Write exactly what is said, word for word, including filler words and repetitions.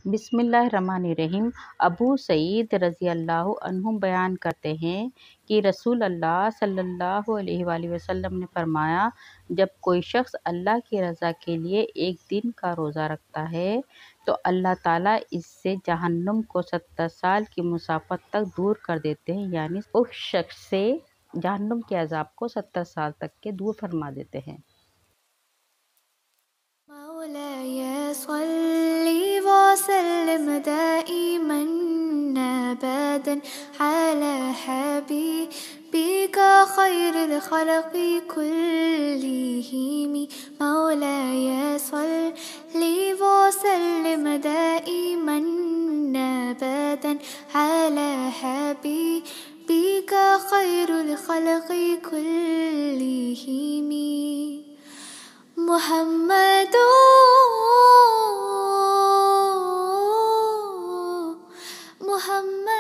बिस्मिल्लाहिर्रहमानिर्रहीम। अबू सईद रज़ी अल्लाह अन्हु बयान करते हैं कि रसूल अल्लाह सल्लल्लाहु अलैहि वसल्लम ने फरमाया, जब कोई शख्स अल्लाह की रज़ा के लिए एक दिन का रोज़ा रखता है तो अल्लाह ताला इससे जहन्नुम को सत्तर साल की मुसाफ़त तक दूर कर देते हैं, यानी उस शख्स से जहन्नुम के अज़ाब को सत्तर साल तक के दूर फरमा देते हैं। मौलाया सल्ली व सल्लिम दाइमन अबदन अला हबीबिका खैरिल खल्क़ि कुल्लिहिम। मौलाया सल्ली व सल्लिम दाइमन अबदन अला हबीबिका खैरिल खल्क़ि कुल्लिहिम। मुहम्मदो मुहम्मद